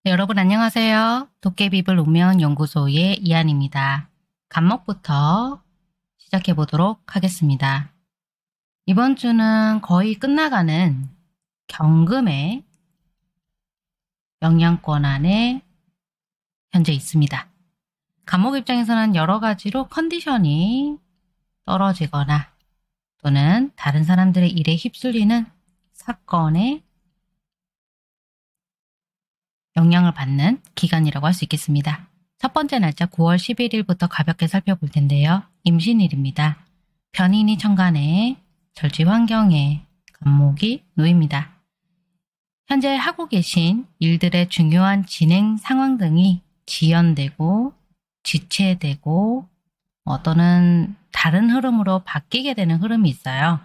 여러분 안녕하세요. 도깨비불 운명연구소의 이한입니다. 간목부터 시작해 보도록 하겠습니다. 이번 주는 거의 끝나가는 경금의 영향권 안에 현재 있습니다. 간목 입장에서는 여러 가지로 컨디션이 떨어지거나 또는 다른 사람들의 일에 휩쓸리는 사건에 영향을 받는 기간이라고 할 수 있겠습니다. 첫 번째 날짜 9월 11일부터 가볍게 살펴볼 텐데요. 임신일입니다. 편인이 천간에 절지 환경에 간목이 놓입니다. 현재 하고 계신 일들의 중요한 진행 상황 등이 지연되고 지체되고 또는 다른 흐름으로 바뀌게 되는 흐름이 있어요.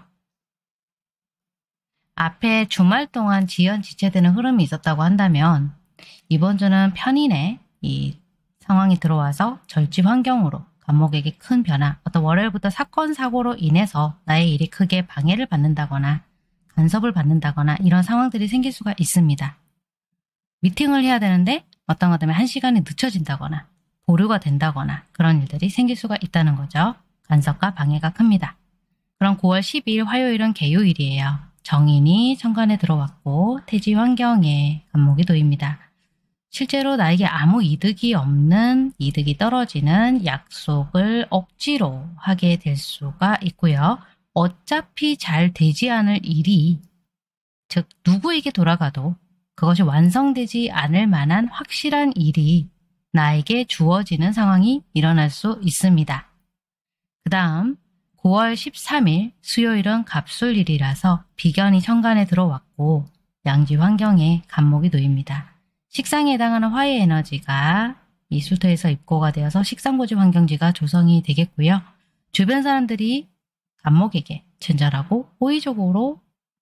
앞에 주말 동안 지연 지체되는 흐름이 있었다고 한다면 이번 주는 편인의 이 상황이 들어와서 절지 환경으로 간목에게 큰 변화, 어떤 월요일부터 사건 사고로 인해서 나의 일이 크게 방해를 받는다거나 간섭을 받는다거나 이런 상황들이 생길 수가 있습니다. 미팅을 해야 되는데 어떤 것 때문에 1시간이 늦춰진다거나 보류가 된다거나 그런 일들이 생길 수가 있다는 거죠. 간섭과 방해가 큽니다. 그럼 9월 12일 화요일은 개요일이에요. 정인이 천간에 들어왔고 태지 환경에 간목이 놓입니다. 실제로 나에게 아무 이득이 없는, 이득이 떨어지는 약속을 억지로 하게 될 수가 있고요. 어차피 잘 되지 않을 일이, 즉 누구에게 돌아가도 그것이 완성되지 않을 만한 확실한 일이 나에게 주어지는 상황이 일어날 수 있습니다. 그 다음 9월 13일 수요일은 갑술일이라서 비견이 천간에 들어왔고 양지 환경에 간목이 놓입니다. 식상에 해당하는 화의 에너지가 이 수토에서 입고가 되어서 식상고지 환경지가 조성이 되겠고요. 주변 사람들이 간목에게 친절하고 호의적으로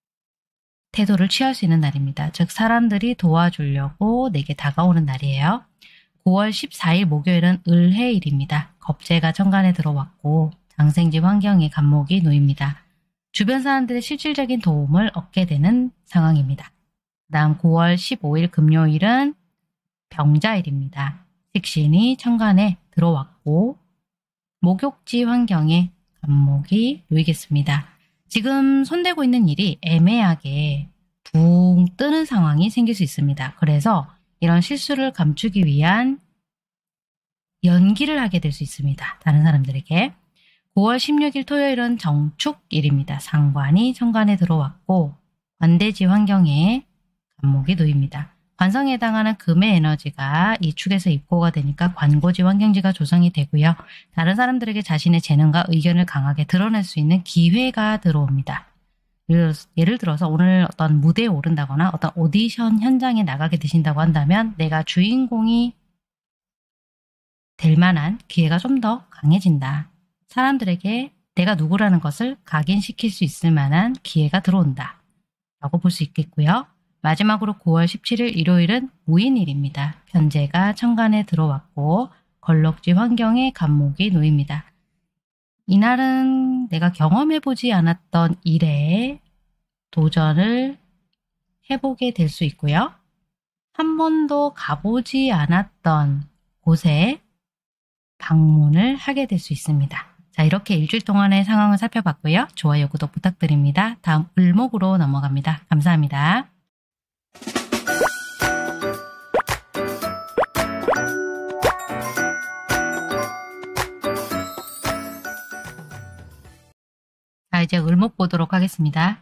태도를 취할 수 있는 날입니다. 즉 사람들이 도와주려고 내게 다가오는 날이에요. 9월 14일 목요일은 을해일입니다. 겁재가 천간에 들어왔고 장생지 환경에 간목이 놓입니다. 주변 사람들의 실질적인 도움을 얻게 되는 상황입니다. 그 다음 9월 15일 금요일은 병자일입니다. 식신이 천간에 들어왔고 목욕지 환경에 간목이 놓이겠습니다. 지금 손대고 있는 일이 애매하게 붕 뜨는 상황이 생길 수 있습니다. 그래서 이런 실수를 감추기 위한 연기를 하게 될 수 있습니다. 다른 사람들에게. 9월 16일 토요일은 정축일입니다. 상관이 천간에 들어왔고 관대지 환경에 간목이 놓입니다. 관성에 해당하는 금의 에너지가 이 축에서 입고가 되니까 관고지 환경지가 조성이 되고요. 다른 사람들에게 자신의 재능과 의견을 강하게 드러낼 수 있는 기회가 들어옵니다. 예를 들어서 오늘 어떤 무대에 오른다거나 어떤 오디션 현장에 나가게 되신다고 한다면 내가 주인공이 될 만한 기회가 좀 더 강해진다. 사람들에게 내가 누구라는 것을 각인시킬 수 있을 만한 기회가 들어온다. 라고 볼 수 있겠고요. 마지막으로 9월 17일 일요일은 무인일입니다. 편재가 천간에 들어왔고 걸럭지 환경에 간목이 놓입니다. 이날은 내가 경험해보지 않았던 일에 도전을 해보게 될 수 있고요. 한 번도 가보지 않았던 곳에 방문을 하게 될 수 있습니다. 자, 이렇게 일주일 동안의 상황을 살펴봤고요. 좋아요, 구독 부탁드립니다. 다음 을목으로 넘어갑니다. 감사합니다. 자, 이제 을목 보도록 하겠습니다.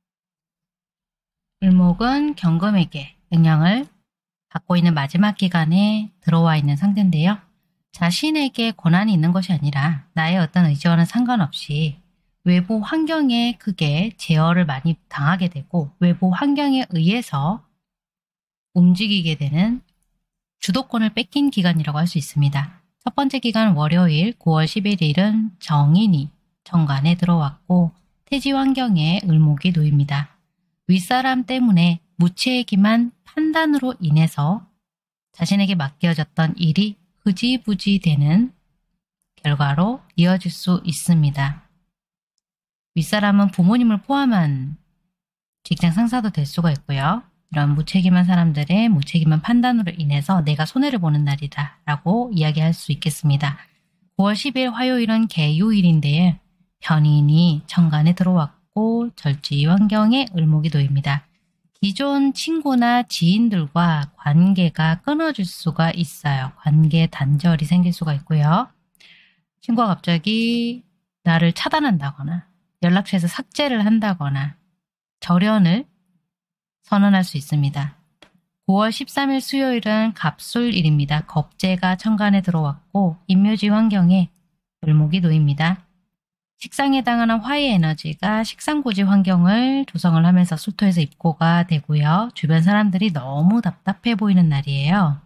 을목은 경금에게 영향을 받고 있는 마지막 기간에 들어와 있는 상태인데요. 자신에게 권한이 있는 것이 아니라 나의 어떤 의지와는 상관없이 외부 환경에 크게 제어를 많이 당하게 되고 외부 환경에 의해서 움직이게 되는 주도권을 뺏긴 기간이라고 할 수 있습니다. 첫 번째 기간 월요일 9월 11일은 정인이 천간에 들어왔고 태지 환경에 을목이 놓입니다. 윗사람 때문에 무책임한 판단으로 인해서 자신에게 맡겨졌던 일이 흐지부지 되는 결과로 이어질 수 있습니다. 윗사람은 부모님을 포함한 직장 상사도 될 수가 있고요. 이런 무책임한 사람들의 무책임한 판단으로 인해서 내가 손해를 보는 날이다 라고 이야기할 수 있겠습니다. 9월 10일 화요일은 개요일인데 편인이 천간에 들어왔고 절지 환경에 을목이 놓입니다. 기존 친구나 지인들과 관계가 끊어질 수가 있어요. 관계 단절이 생길 수가 있고요. 친구가 갑자기 나를 차단한다거나 연락처에서 삭제를 한다거나 절연을 선언할 수 있습니다. 9월 13일 수요일은 갑술일입니다. 겁재가 천간에 들어왔고 인묘지 환경에 을목이 놓입니다. 식상에 해당하는 화의 에너지가 식상고지 환경을 조성을 하면서 술토에서 입고가 되고요. 주변 사람들이 너무 답답해 보이는 날이에요.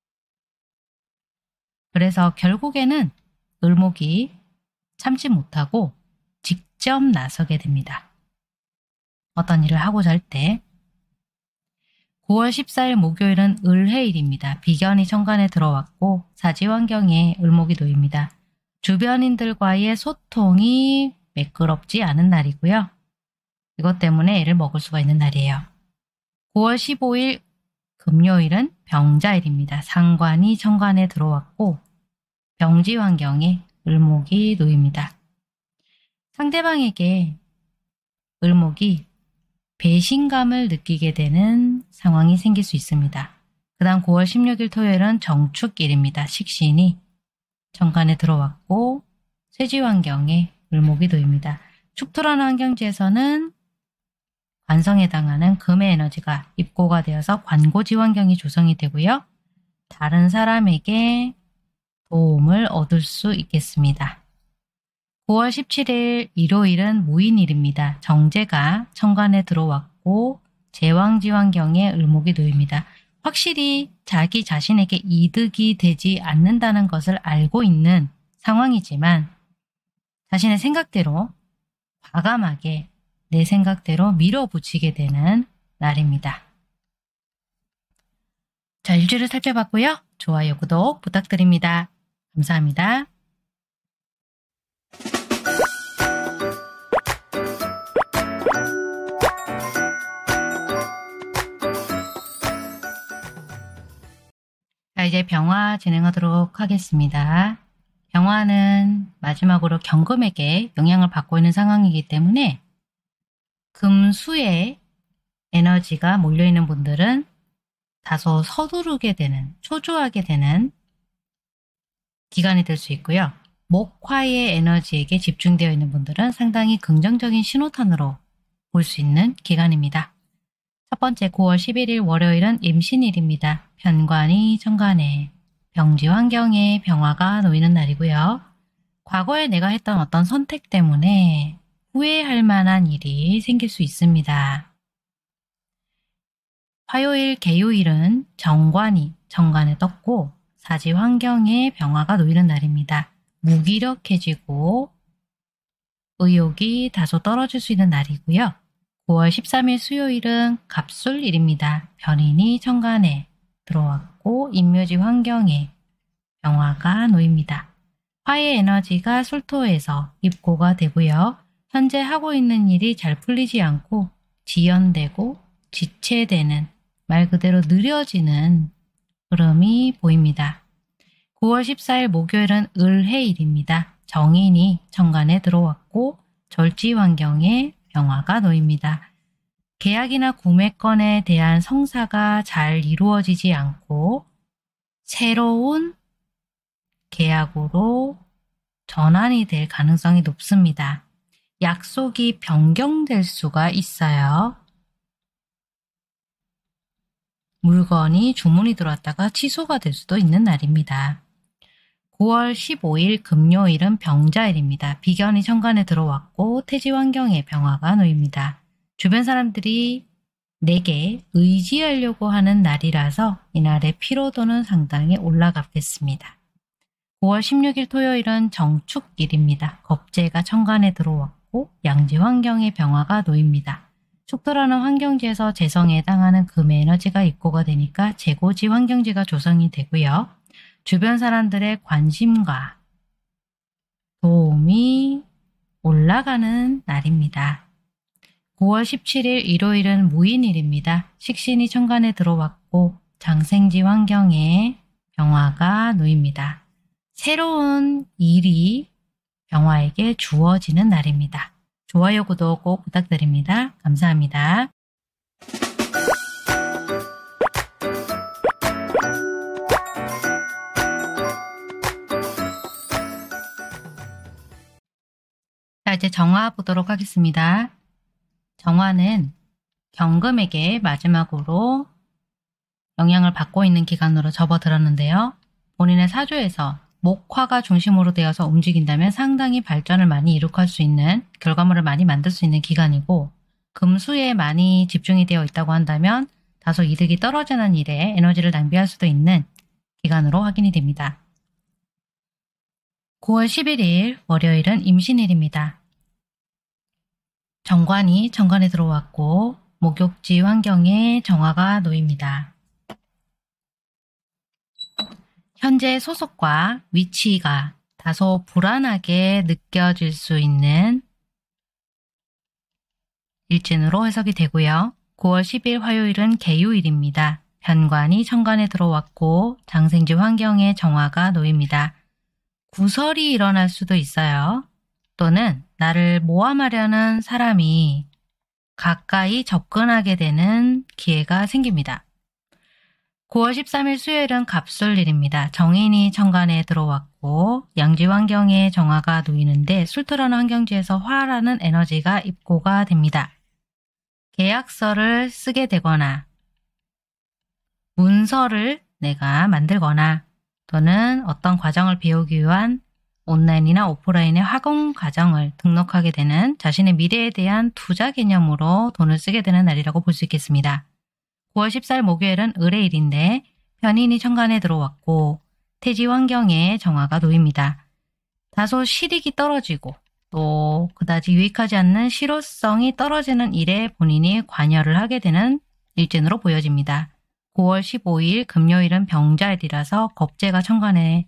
그래서 결국에는 을목이 참지 못하고 직접 나서게 됩니다. 어떤 일을 하고자 할 때 9월 14일 목요일은 을해일입니다. 비견이 천간에 들어왔고 사지 환경에 을목이 놓입니다. 주변인들과의 소통이 매끄럽지 않은 날이고요. 이것 때문에 애를 먹을 수가 있는 날이에요. 9월 15일 금요일은 병자일입니다. 상관이 천간에 들어왔고 병지 환경에 을목이 놓입니다. 상대방에게 을목이 배신감을 느끼게 되는 상황이 생길 수 있습니다. 그 다음 9월 16일 토요일은 정축일입니다. 식신이 천간에 들어왔고 쇠지 환경에 을목이 놓입니다. 축토라는 환경지에서는 관성에 해당하는 금의 에너지가 입고가 되어서 관고지 환경이 조성이 되고요. 다른 사람에게 도움을 얻을 수 있겠습니다. 9월 17일 일요일은 무인일입니다. 정제가 천간에 들어왔고 제왕지 환경에 을목이 놓입니다. 확실히 자기 자신에게 이득이 되지 않는다는 것을 알고 있는 상황이지만 자신의 생각대로 과감하게 내 생각대로 밀어붙이게 되는 날입니다. 자, 일주일을 살펴봤고요. 좋아요, 구독 부탁드립니다. 감사합니다. 자, 이제 병화 진행하도록 하겠습니다. 병화는 마지막으로 경금에게 영향을 받고 있는 상황이기 때문에 금수의 에너지가 몰려있는 분들은 다소 서두르게 되는, 초조하게 되는 기간이 될 수 있고요. 목화의 에너지에게 집중되어 있는 분들은 상당히 긍정적인 신호탄으로 볼 수 있는 기간입니다. 첫 번째 9월 11일 월요일은 임신일입니다. 편관이 천간에 병지 환경에 병화가 놓이는 날이고요. 과거에 내가 했던 어떤 선택 때문에 후회할 만한 일이 생길 수 있습니다. 화요일 개요일은 정관이 천간에 떴고 사지 환경에 병화가 놓이는 날입니다. 무기력해지고 의욕이 다소 떨어질 수 있는 날이고요. 9월 13일 수요일은 갑술일입니다. 변인이 천간에 들어왔고 인묘지 환경에 병화가 놓입니다. 화의 에너지가 술토에서 입고가 되고요. 현재 하고 있는 일이 잘 풀리지 않고 지연되고 지체되는, 말 그대로 느려지는 흐름이 보입니다. 9월 14일 목요일은 을해일입니다. 정인이 천간에 들어왔고 절지 환경에 병화가 놓입니다. 계약이나 구매건에 대한 성사가 잘 이루어지지 않고 새로운 계약으로 전환이 될 가능성이 높습니다. 약속이 변경될 수가 있어요. 물건이 주문이 들어왔다가 취소가 될 수도 있는 날입니다. 9월 15일 금요일은 병자일입니다. 비견이 천간에 들어왔고 태지 환경에 병화가 놓입니다. 주변 사람들이 내게 의지하려고 하는 날이라서 이날의 피로도는 상당히 올라가겠습니다. 9월 16일 토요일은 정축일입니다. 겁재가 천간에 들어왔고 양지 환경에 병화가 놓입니다. 축토라는 환경지에서 재성에 해당하는 금의 에너지가 입고가 되니까 재고지 환경지가 조성이 되고요. 주변 사람들의 관심과 도움이 올라가는 날입니다. 9월 17일 일요일은 무인일입니다. 식신이 천간에 들어왔고 장생지 환경에 병화가 놓입니다. 새로운 일이 병화에게 주어지는 날입니다. 좋아요, 구독 꼭 부탁드립니다. 감사합니다. 자, 이제 정화 보도록 하겠습니다. 정화는 경금에게 마지막으로 영향을 받고 있는 기간으로 접어들었는데요. 본인의 사주에서 목화가 중심으로 되어서 움직인다면 상당히 발전을 많이 이룩할 수 있는, 결과물을 많이 만들 수 있는 기간이고, 금수에 많이 집중이 되어 있다고 한다면 다소 이득이 떨어지는 일에 에너지를 낭비할 수도 있는 기간으로 확인이 됩니다. 9월 11일 월요일은 임신일입니다. 정관이 정관에 들어왔고 목욕지 환경에 정화가 놓입니다. 현재 소속과 위치가 다소 불안하게 느껴질 수 있는 일진으로 해석이 되고요. 9월 10일 화요일은 개유일입니다. 편관이 천간에 들어왔고 장생지 환경에 정화가 놓입니다. 구설이 일어날 수도 있어요. 또는 나를 모함하려는 사람이 가까이 접근하게 되는 기회가 생깁니다. 9월 13일 수요일은 갑술일입니다. 정인이 천간에 들어왔고 양지 환경에 정화가 놓이는데 술토라는 환경지에서 화라는 에너지가 입고가 됩니다. 계약서를 쓰게 되거나 문서를 내가 만들거나 또는 어떤 과정을 배우기 위한 온라인이나 오프라인의 학원 과정을 등록하게 되는, 자신의 미래에 대한 투자 개념으로 돈을 쓰게 되는 날이라고 볼 수 있겠습니다. 9월 14일 목요일은 을의일인데 편인이 천간에 들어왔고 태지 환경에 정화가 놓입니다. 다소 실익이 떨어지고 또 그다지 유익하지 않는 실효성이 떨어지는 일에 본인이 관여를 하게 되는 일진으로 보여집니다. 9월 15일 금요일은 병자일이라서 겁재가 천간에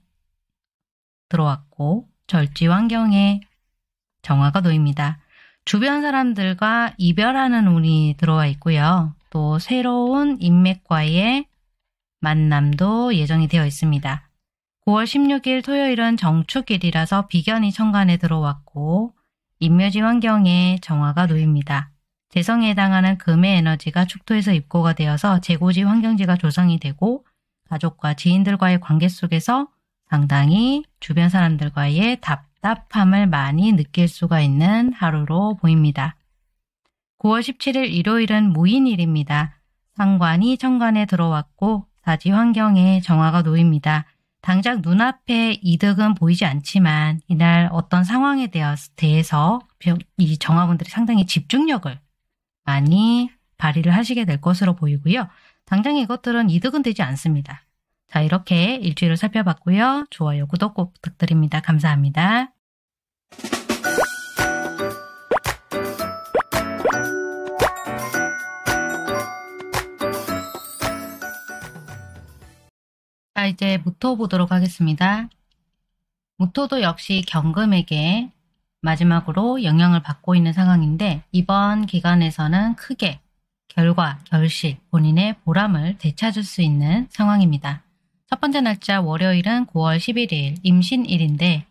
들어왔고 절지 환경에 정화가 놓입니다. 주변 사람들과 이별하는 운이 들어와 있고요. 또 새로운 인맥과의 만남도 예정이 되어 있습니다. 9월 16일 토요일은 정축일이라서 비견이 천간에 들어왔고 인묘지 환경에 정화가 놓입니다. 재성에 해당하는 금의 에너지가 축토에서 입고가 되어서 재고지 환경지가 조성이 되고 가족과 지인들과의 관계 속에서 상당히 주변 사람들과의 답답함을 많이 느낄 수가 있는 하루로 보입니다. 9월 17일 일요일은 무인일입니다. 상관이 천간에 들어왔고 사지 환경에 정화가 놓입니다. 당장 눈앞에 이득은 보이지 않지만 이날 어떤 상황에 대해서 이 정화분들이 상당히 집중력을 많이 발휘를 하시게 될 것으로 보이고요. 당장 이것들은 이득은 되지 않습니다. 자, 이렇게 일주일을 살펴봤고요. 좋아요, 구독 꼭 부탁드립니다. 감사합니다. 자, 이제 무토 보도록 하겠습니다. 무토도 역시 경금에게 마지막으로 영향을 받고 있는 상황인데 이번 기간에서는 크게 결과, 결실, 본인의 보람을 되찾을 수 있는 상황입니다. 첫 번째 날짜 월요일은 9월 11일 임신일인데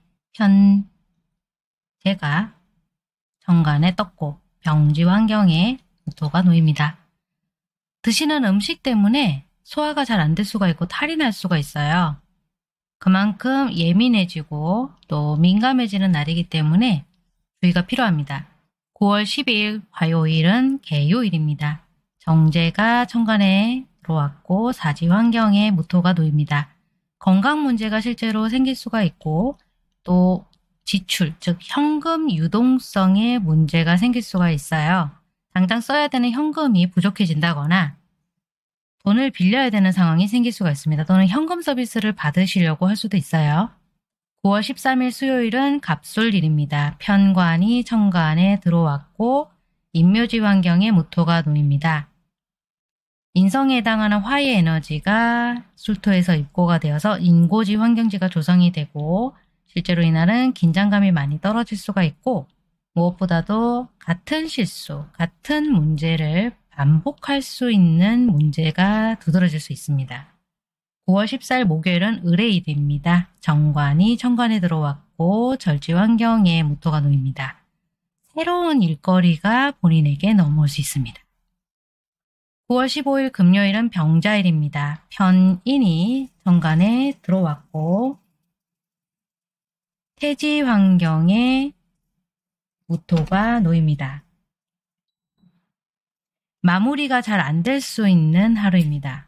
현재가 정관에 떴고 병지 환경에 무토가 놓입니다. 드시는 음식 때문에 소화가 잘 안 될 수가 있고 탈이 날 수가 있어요. 그만큼 예민해지고 또 민감해지는 날이기 때문에 주의가 필요합니다. 9월 10일 화요일은 개요일입니다. 정제가 천간에 들어왔고 사지 환경에 무토가 놓입니다. 건강 문제가 실제로 생길 수가 있고 또 지출, 즉 현금 유동성에 문제가 생길 수가 있어요. 당장 써야 되는 현금이 부족해진다거나 돈을 빌려야 되는 상황이 생길 수가 있습니다. 또는 현금 서비스를 받으시려고 할 수도 있어요. 9월 13일 수요일은 갑술일입니다. 편관이 천간에 들어왔고 인묘지 환경에 무토가 놓입니다. 인성에 해당하는 화의 에너지가 술토에서 입고가 되어서 인고지 환경지가 조성이 되고 실제로 이날은 긴장감이 많이 떨어질 수가 있고 무엇보다도 같은 실수, 같은 문제를 반복할 수 있는 문제가 두드러질 수 있습니다. 9월 14일 목요일은 을의 일입니다. 정관이 천간에 들어왔고 절지환경에 무토가 놓입니다. 새로운 일거리가 본인에게 넘어올 수 있습니다. 9월 15일 금요일은 병자일입니다. 편인이 정관에 들어왔고 태지 환경에 무토가 놓입니다. 마무리가 잘 안 될 수 있는 하루입니다.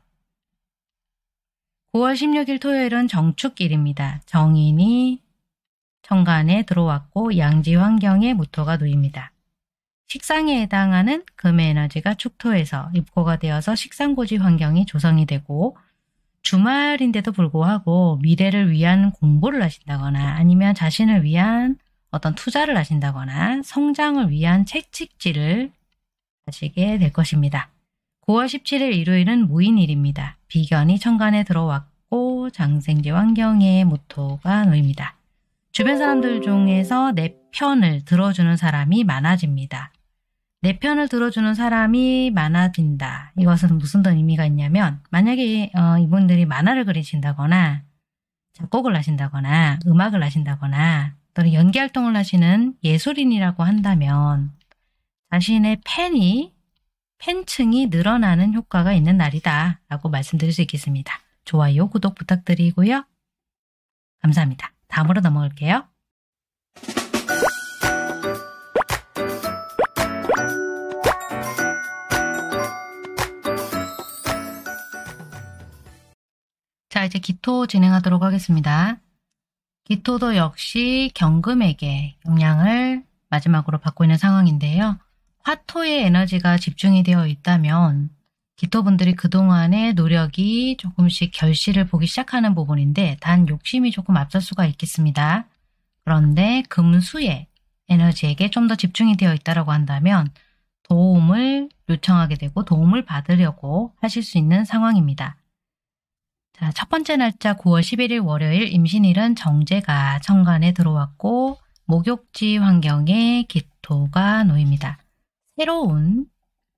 9월 16일 토요일은 정축일입니다. 정인이 천간에 들어왔고 양지 환경에 무토가 놓입니다. 식상에 해당하는 금의 에너지가 축토에서 입고가 되어서 식상고지 환경이 조성이 되고 주말인데도 불구하고 미래를 위한 공부를 하신다거나 아니면 자신을 위한 어떤 투자를 하신다거나 성장을 위한 채찍질을 하시게 될 것입니다. 9월 17일 일요일은 무인일입니다. 비견이 천간에 들어왔고 장생지 환경에 무토가 놓입니다. 주변 사람들 중에서 내 편을 들어주는 사람이 많아집니다. 내 편을 들어주는 사람이 많아진다. 이것은 무슨 의미가 있냐면 만약에 이분들이 만화를 그리신다거나 작곡을 하신다거나 음악을 하신다거나 또는 연기활동을 하시는 예술인이라고 한다면 자신의 팬층이 늘어나는 효과가 있는 날이다 라고 말씀드릴 수 있겠습니다. 좋아요, 구독 부탁드리고요. 감사합니다. 다음으로 넘어갈게요. 자, 이제 기토 진행하도록 하겠습니다. 기토도 역시 경금에게 영향을 마지막으로 받고 있는 상황인데요. 화토의 에너지가 집중이 되어 있다면 기토분들이 그동안의 노력이 조금씩 결실을 보기 시작하는 부분인데 단 욕심이 조금 앞설 수가 있겠습니다. 그런데 금수의 에너지에게 좀 더 집중이 되어 있다고 한다면 도움을 요청하게 되고 도움을 받으려고 하실 수 있는 상황입니다. 자, 첫 번째 날짜 9월 11일 월요일 임신일은 정제가 천간에 들어왔고 목욕지 환경에 기토가 놓입니다. 새로운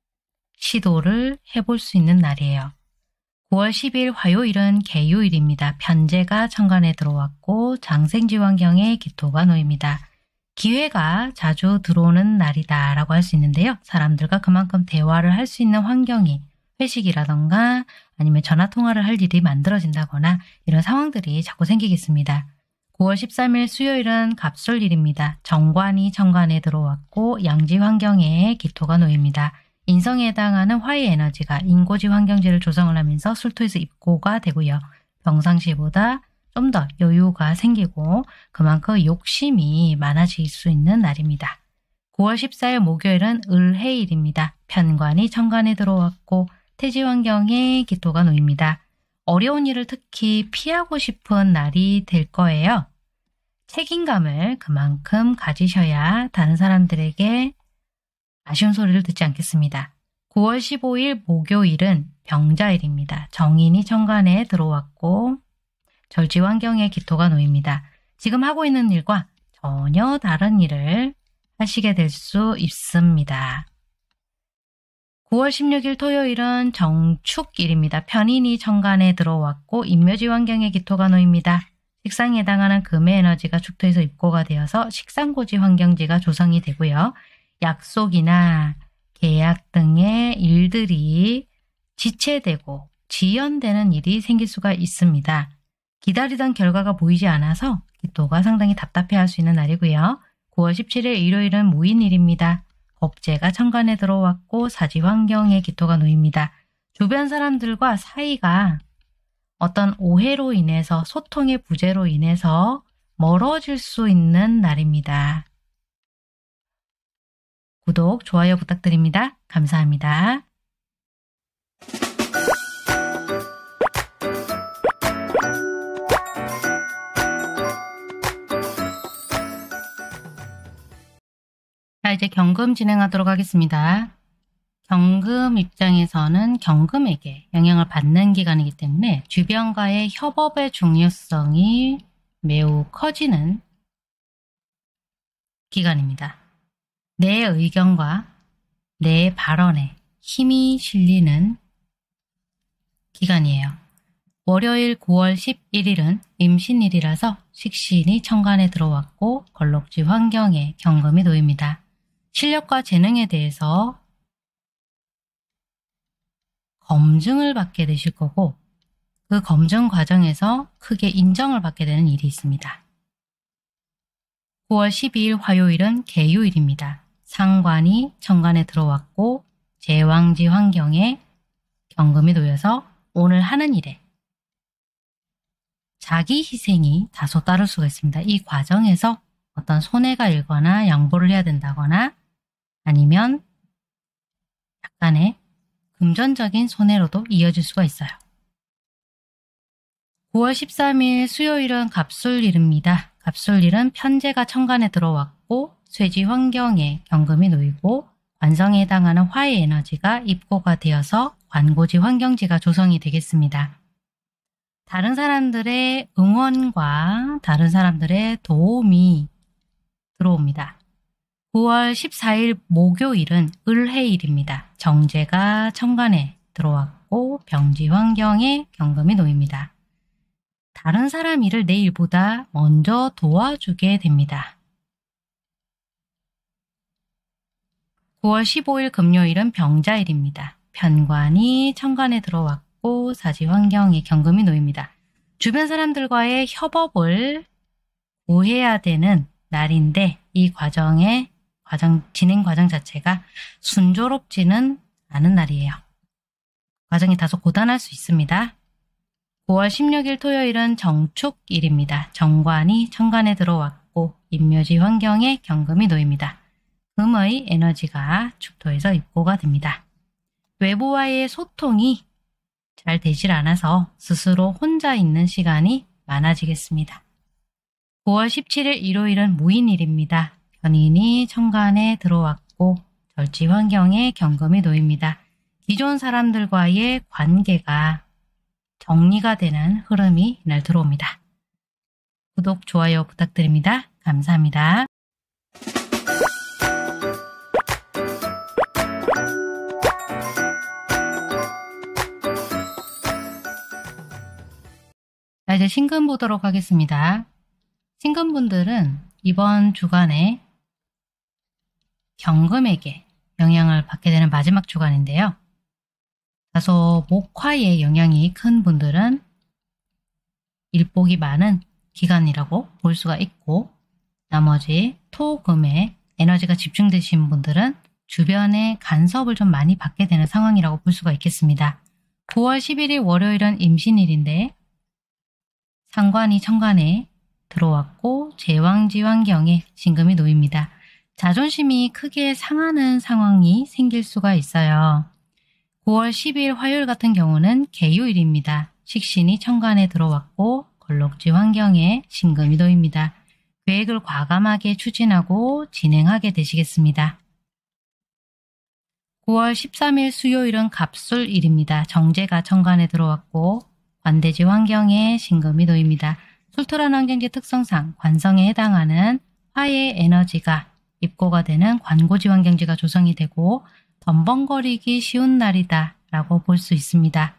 시도를 해볼 수 있는 날이에요. 9월 10일 화요일은 개요일입니다. 편제가 천간에 들어왔고 장생지 환경에 기토가 놓입니다. 기회가 자주 들어오는 날이다 라고 할 수 있는데요. 사람들과 그만큼 대화를 할 수 있는 환경이 회식이라던가 아니면 전화통화를 할 일이 만들어진다거나 이런 상황들이 자꾸 생기겠습니다. 9월 13일 수요일은 갑술일입니다. 정관이 천간에 들어왔고 양지 환경에 기토가 놓입니다. 인성에 해당하는 화의 에너지가 인고지 환경지를 조성을 하면서 술토에서 입고가 되고요. 평상시보다 좀 더 여유가 생기고 그만큼 욕심이 많아질 수 있는 날입니다. 9월 14일 목요일은 을해일입니다. 편관이 천간에 들어왔고 태지 환경에 기토가 놓입니다. 어려운 일을 특히 피하고 싶은 날이 될 거예요. 책임감을 그만큼 가지셔야 다른 사람들에게 아쉬운 소리를 듣지 않겠습니다. 9월 15일 목요일은 병자일입니다. 정인이 천간에 들어왔고 절지 환경에 기토가 놓입니다. 지금 하고 있는 일과 전혀 다른 일을 하시게 될 수 있습니다. 9월 16일 토요일은 정축일입니다. 편인이 천간에 들어왔고 인묘지 환경에 기토가 놓입니다. 식상에 해당하는 금의 에너지가 축토에서 입고가 되어서 식상고지 환경지가 조성이 되고요. 약속이나 계약 등의 일들이 지체되고 지연되는 일이 생길 수가 있습니다. 기다리던 결과가 보이지 않아서 기토가 상당히 답답해할 수 있는 날이고요. 9월 17일 일요일은 무인일입니다. 겁재가 천간에 들어왔고 사지 환경에 기토가 놓입니다. 주변 사람들과 사이가 어떤 오해로 인해서 소통의 부재로 인해서 멀어질 수 있는 날입니다. 구독, 좋아요 부탁드립니다. 감사합니다. 자, 이제 경금 진행하도록 하겠습니다. 경금 입장에서는 경금에게 영향을 받는 기간이기 때문에 주변과의 협업의 중요성이 매우 커지는 기간입니다. 내 의견과 내 발언에 힘이 실리는 기간이에요. 월요일 9월 11일은 임신일이라서 식신이 천간에 들어왔고 걸럭지 환경에 경금이 놓입니다. 실력과 재능에 대해서 검증을 받게 되실 거고 그 검증 과정에서 크게 인정을 받게 되는 일이 있습니다. 9월 12일 화요일은 개유일입니다. 상관이 천간에 들어왔고 제왕지 환경에 경금이 놓여서 오늘 하는 일에 자기 희생이 다소 따를 수가 있습니다. 이 과정에서 어떤 손해가 일거나 양보를 해야 된다거나 아니면 약간의 금전적인 손해로도 이어질 수가 있어요. 9월 13일 수요일은 갑술일입니다. 갑술일은 편제가 천간에 들어왔고 쇠지 환경에 경금이 놓이고 관성에 해당하는 화의 에너지가 입고가 되어서 관고지 환경지가 조성이 되겠습니다. 다른 사람들의 응원과 다른 사람들의 도움이 들어옵니다. 9월 14일 목요일은 을해일입니다. 정제가 천간에 들어왔고 병지 환경에 경금이 놓입니다. 다른 사람 일을 내 일보다 먼저 도와주게 됩니다. 9월 15일 금요일은 병자일입니다. 편관이 천간에 들어왔고 사지 환경에 경금이 놓입니다. 주변 사람들과의 협업을 구해야 되는 날인데 이 진행 과정 자체가 순조롭지는 않은 날이에요. 과정이 다소 고단할 수 있습니다. 9월 16일 토요일은 정축일입니다. 정관이 천간에 들어왔고 인묘지 환경에 경금이 놓입니다. 금의 에너지가 축토에서 입고가 됩니다. 외부와의 소통이 잘 되질 않아서 스스로 혼자 있는 시간이 많아지겠습니다. 9월 17일 일요일은 무인일입니다. 편인이 천간에 들어왔고 절지 환경에 경금이 놓입니다. 기존 사람들과의 관계가 정리가 되는 흐름이 이날 들어옵니다. 구독, 좋아요 부탁드립니다. 감사합니다. 자, 이제 신금 보도록 하겠습니다. 신금분들은 이번 주간에 경금에게 영향을 받게 되는 마지막 주간인데요. 다소 목화의 영향이 큰 분들은 일복이 많은 기간이라고 볼 수가 있고 나머지 토금에 에너지가 집중되신 분들은 주변의 간섭을 좀 많이 받게 되는 상황이라고 볼 수가 있겠습니다. 9월 11일 월요일은 임신일인데 상관이 천간에 들어왔고 제왕지 환경에 신금이 놓입니다. 자존심이 크게 상하는 상황이 생길 수가 있어요. 9월 10일 화요일 같은 경우는 개유일입니다. 식신이 천간에 들어왔고 걸럭지 환경에 신금이 놓입니다. 계획을 과감하게 추진하고 진행하게 되시겠습니다. 9월 13일 수요일은 갑술일입니다. 정제가 천간에 들어왔고 관대지 환경에 신금이 놓입니다. 술토란 환경지 특성상 관성에 해당하는 화의 에너지가 입고가 되는 관고지 환경지가 조성이 되고 덤벙거리기 쉬운 날이다 라고 볼 수 있습니다.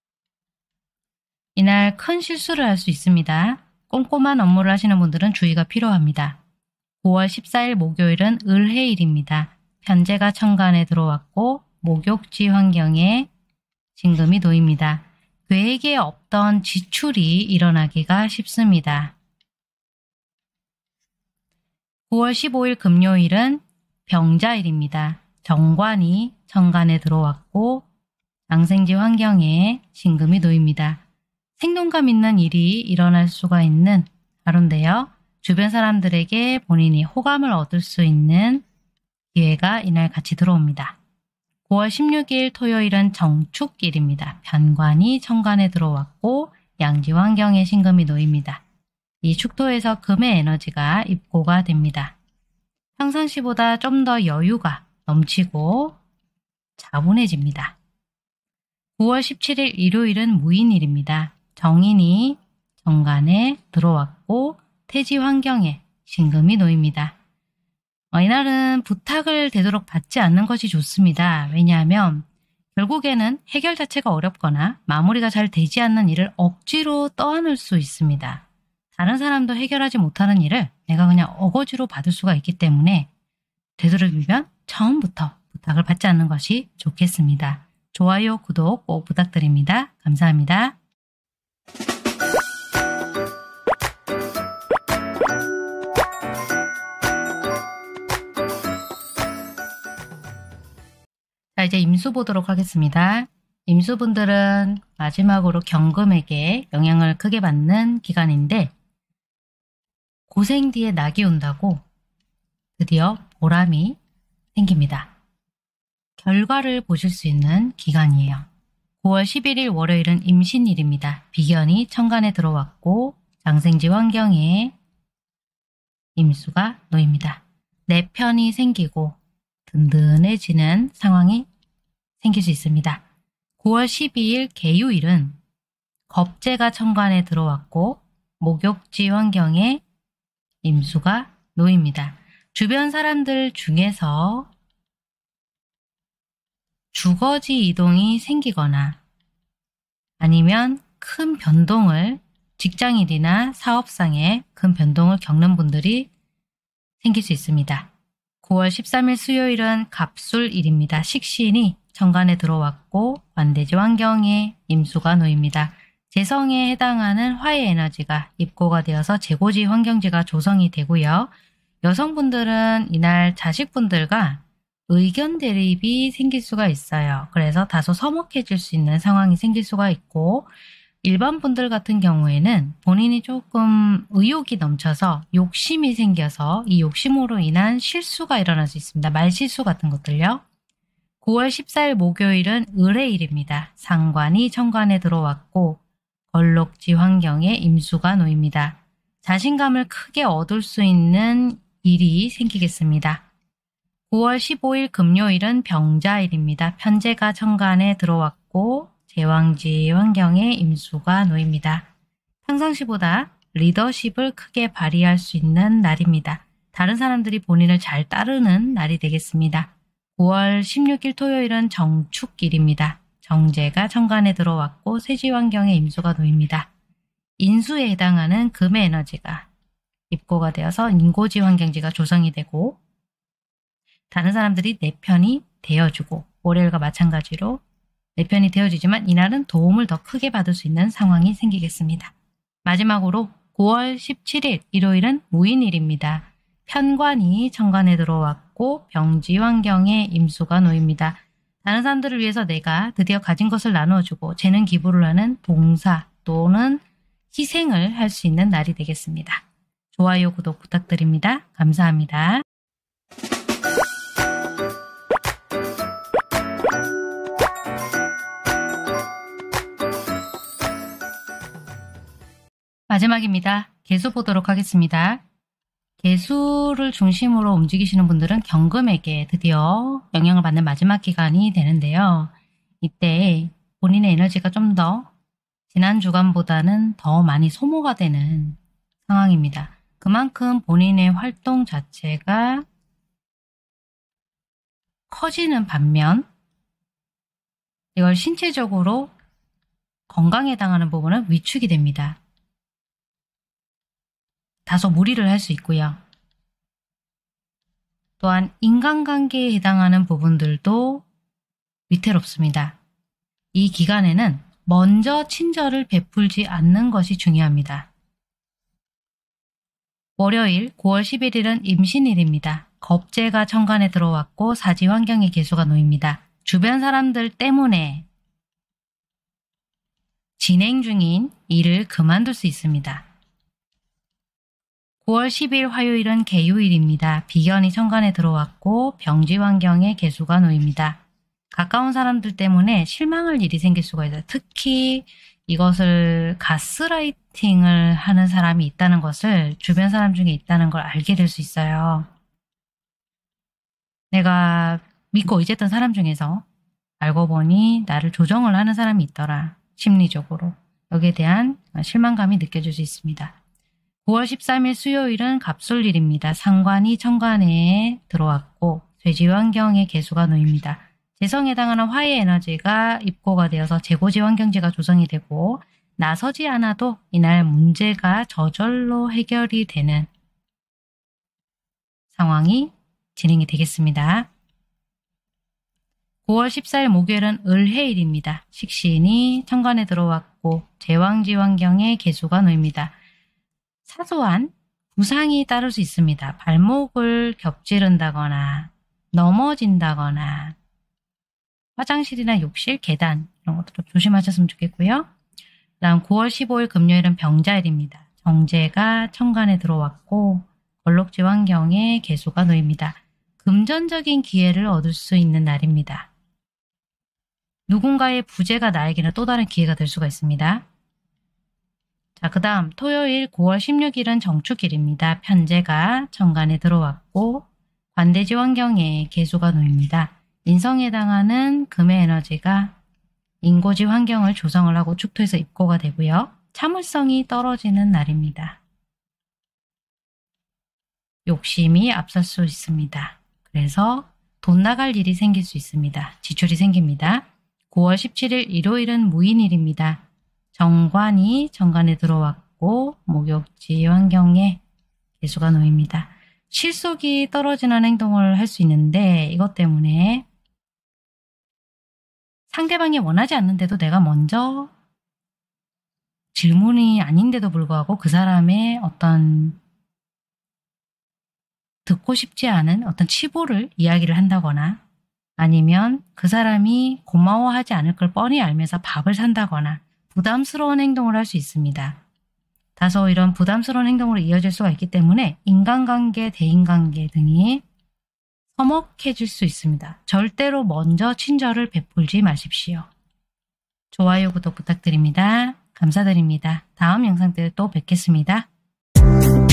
이날 큰 실수를 할 수 있습니다. 꼼꼼한 업무를 하시는 분들은 주의가 필요합니다. 9월 14일 목요일은 을해일입니다. 편제가 천간에 들어왔고 목욕지 환경에 신금이 놓입니다. 계획에 없던 지출이 일어나기가 쉽습니다. 9월 15일 금요일은 병자일입니다. 정관이 천간에 들어왔고 양생지 환경에 신금이 놓입니다. 생동감 있는 일이 일어날 수가 있는 하루인데요. 주변 사람들에게 본인이 호감을 얻을 수 있는 기회가 이날 같이 들어옵니다. 9월 16일 토요일은 정축일입니다. 편관이 천간에 들어왔고 양지 환경에 신금이 놓입니다. 이 축토에서 금의 에너지가 입고가 됩니다. 평상시보다 좀 더 여유가 넘치고 차분해집니다. 9월 17일 일요일은 무인일입니다. 정인이 정간에 들어왔고 태지 환경에 신금이 놓입니다. 이날은 부탁을 되도록 받지 않는 것이 좋습니다. 왜냐하면 결국에는 해결 자체가 어렵거나 마무리가 잘 되지 않는 일을 억지로 떠안을 수 있습니다. 다른 사람도 해결하지 못하는 일을 내가 그냥 어거지로 받을 수가 있기 때문에 되도록이면 처음부터 부탁을 받지 않는 것이 좋겠습니다. 좋아요, 구독 꼭 부탁드립니다. 감사합니다. 자, 이제 임수 보도록 하겠습니다. 임수분들은 마지막으로 경금에게 영향을 크게 받는 기간인데 고생 뒤에 낙이 온다고 드디어 보람이 생깁니다. 결과를 보실 수 있는 기간이에요. 9월 11일 월요일은 임신일입니다. 비견이 천간에 들어왔고 장생지 환경에 임수가 놓입니다. 내 편이 생기고 든든해지는 상황이 생길 수 있습니다. 9월 12일 개유일은 겁재가 천간에 들어왔고 목욕지 환경에 임수가 놓입니다. 주변 사람들 중에서 주거지 이동이 생기거나 아니면 큰 변동을 직장일이나 사업상에 큰 변동을 겪는 분들이 생길 수 있습니다. 9월 13일 수요일은 갑술일입니다. 식신이 천간에 들어왔고 관대지 환경에 임수가 놓입니다. 재성에 해당하는 화의 에너지가 입고가 되어서 재고지 환경지가 조성이 되고요. 여성분들은 이날 자식분들과 의견 대립이 생길 수가 있어요. 그래서 다소 서먹해질 수 있는 상황이 생길 수가 있고 일반 분들 같은 경우에는 본인이 조금 의욕이 넘쳐서 욕심이 생겨서 이 욕심으로 인한 실수가 일어날 수 있습니다. 말실수 같은 것들요. 9월 14일 목요일은 을해일입니다. 상관이 천간에 들어왔고 걸록지 환경에 임수가 놓입니다. 자신감을 크게 얻을 수 있는 일이 생기겠습니다. 9월 15일 금요일은 병자일입니다. 편제가 천간에 들어왔고 제왕지 환경에 임수가 놓입니다. 평상시보다 리더십을 크게 발휘할 수 있는 날입니다. 다른 사람들이 본인을 잘 따르는 날이 되겠습니다. 9월 16일 토요일은 정축일입니다. 정제가 천간에 들어왔고 세지 환경에 임수가 놓입니다. 인수에 해당하는 금의 에너지가 입고가 되어서 인고지 환경지가 조성이 되고 다른 사람들이 내 편이 되어주고 월요일과 마찬가지로 내 편이 되어지지만 이날은 도움을 더 크게 받을 수 있는 상황이 생기겠습니다. 마지막으로 9월 17일 일요일은 무인일입니다. 편관이 천간에 들어왔고 병지 환경에 임수가 놓입니다. 다른 사람들을 위해서 내가 드디어 가진 것을 나누어주고 재능 기부를 하는 봉사 또는 희생을 할 수 있는 날이 되겠습니다. 좋아요, 구독 부탁드립니다. 감사합니다. 마지막입니다. 개수 보도록 하겠습니다. 개수를 중심으로 움직이시는 분들은 경금에게 드디어 영향을 받는 마지막 기간이 되는데요. 이때 본인의 에너지가 좀 더 지난 주간보다는 더 많이 소모가 되는 상황입니다. 그만큼 본인의 활동 자체가 커지는 반면 이걸 신체적으로 건강에 해당하는 부분은 위축이 됩니다. 다소 무리를 할 수 있고요. 또한 인간관계에 해당하는 부분들도 위태롭습니다. 이 기간에는 먼저 친절을 베풀지 않는 것이 중요합니다. 월요일 9월 11일은 임신일입니다. 겁재가 천간에 들어왔고 사지 환경에 개수가 놓입니다. 주변 사람들 때문에 진행 중인 일을 그만둘 수 있습니다. 9월 10일 화요일은 개유일입니다. 비견이 천간에 들어왔고 병지 환경에 개수가 놓입니다. 가까운 사람들 때문에 실망할 일이 생길 수가 있어요. 특히 이것을 가스라이팅을 하는 사람이 있다는 것을 주변 사람 중에 있다는 걸 알게 될 수 있어요. 내가 믿고 의지했던 사람 중에서 알고 보니 나를 조정을 하는 사람이 있더라. 심리적으로. 여기에 대한 실망감이 느껴질 수 있습니다. 9월 13일 수요일은 갑술일입니다. 상관이 천간에 들어왔고 쇠지환경에 개수가 놓입니다. 재성에 해당하는 화의 에너지가 입고가 되어서 재고지환경지가 조성이 되고 나서지 않아도 이날 문제가 저절로 해결이 되는 상황이 진행이 되겠습니다. 9월 14일 목요일은 을해일입니다. 식신이 천간에 들어왔고 제왕지환경에 개수가 놓입니다. 사소한 부상이 따를 수 있습니다. 발목을 겹지른다거나 넘어진다거나 화장실이나 욕실, 계단 이런 것들도 조심하셨으면 좋겠고요. 다음 9월 15일 금요일은 병자일입니다. 정제가 천간에 들어왔고 걸록지환경에 개수가 놓입니다. 금전적인 기회를 얻을 수 있는 날입니다. 누군가의 부재가 나에게는 또 다른 기회가 될 수가 있습니다. 자, 그 다음 토요일 9월 16일은 정축일입니다. 편제가 천간에 들어왔고 관대지환경에 개수가 놓입니다. 인성에 해당하는 금의 에너지가 인고지 환경을 조성을 하고 축토에서 입고가 되고요. 참을성이 떨어지는 날입니다. 욕심이 앞설 수 있습니다. 그래서 돈 나갈 일이 생길 수 있습니다. 지출이 생깁니다. 9월 17일 일요일은 무인일입니다. 정관이 정관에 들어왔고 목욕지 환경에 개수가 놓입니다. 실속이 떨어지는 행동을 할 수 있는데 이것 때문에 상대방이 원하지 않는데도 내가 먼저 질문이 아닌데도 불구하고 그 사람의 어떤 듣고 싶지 않은 어떤 치부를 이야기를 한다거나 아니면 그 사람이 고마워하지 않을 걸 뻔히 알면서 밥을 산다거나 부담스러운 행동을 할 수 있습니다. 다소 이런 부담스러운 행동으로 이어질 수가 있기 때문에 인간관계, 대인관계 등이 서먹해질 수 있습니다. 절대로 먼저 친절을 베풀지 마십시오. 좋아요, 구독 부탁드립니다. 감사드립니다. 다음 영상 때 또 뵙겠습니다.